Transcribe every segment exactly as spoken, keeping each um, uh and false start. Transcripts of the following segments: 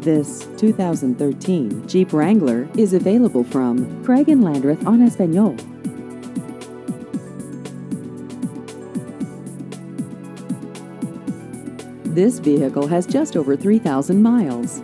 This two thousand thirteen Jeep Wrangler is available from Craig and Landreth on Espanol. This vehicle has just over three thousand miles.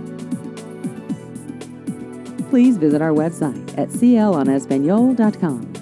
Please visit our website at c l on espanol dot com.